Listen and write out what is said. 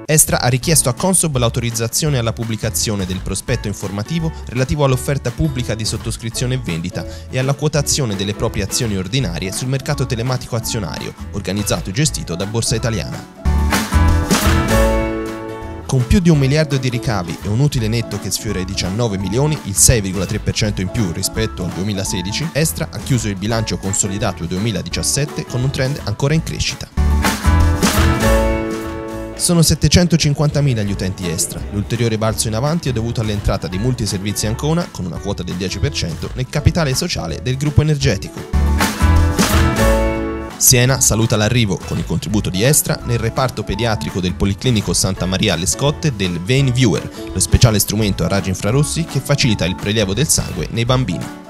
Estra ha richiesto a Consob l'autorizzazione alla pubblicazione del prospetto informativo relativo all'offerta pubblica di sottoscrizione e vendita e alla quotazione delle proprie azioni ordinarie sul mercato telematico azionario, organizzato e gestito da Borsa Italiana. Con più di 1 miliardo di ricavi e un utile netto che sfiora i 19 milioni, il 6,3% in più rispetto al 2016, Estra ha chiuso il bilancio consolidato 2017 con un trend ancora in crescita. Sono 750.000 gli utenti Estra. L'ulteriore balzo in avanti è dovuto all'entrata di Multiservizi Ancona, con una quota del 10%, nel capitale sociale del gruppo energetico. Siena saluta l'arrivo, con il contributo di Estra, nel reparto pediatrico del Policlinico Santa Maria alle Scotte del Vein Viewer, lo speciale strumento a raggi infrarossi che facilita il prelievo del sangue nei bambini.